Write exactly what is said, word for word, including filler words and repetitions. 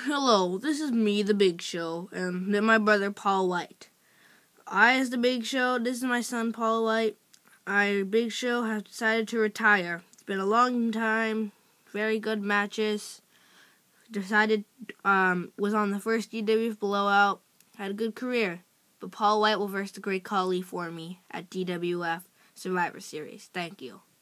Hello, this is me, The Big Show, and then my brother, Paul White. I, as The Big Show, this is my son, Paul White. I, Big Show, have decided to retire. It's been a long time, very good matches. Decided, um, was on the first D W F blowout, had a good career. But Paul White will verse the Great Khali for me at D W F Survivor Series. Thank you.